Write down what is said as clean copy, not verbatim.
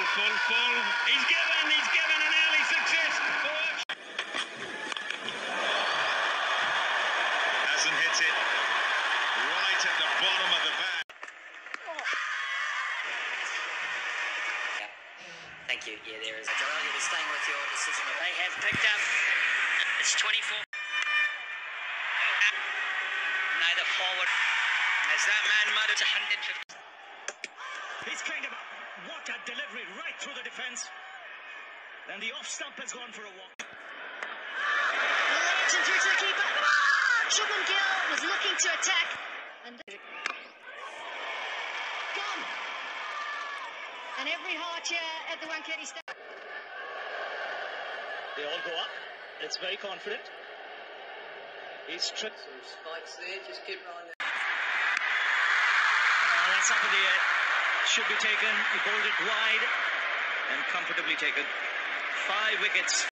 full. He's given an early success. Hasn't hit it right at the bottom of the bat. Yeah. Thank you. Yeah, there is. Joel, you'll be staying with your decision. They have picked up. It's 24. Neither forward. As that man muttered, 150. He's kind of what a delivery right through the defence. Then the off stump has gone for a walk. Lays through to the keeper. Shubman Gill was looking to attack. And gone. And every heart here at the Wankhede Stadium. They all go up. It's very confident. He's tripped. Some spikes there, just keep rolling. That's up in the air. Should be taken. He bowled it wide and comfortably taken. 5 wickets.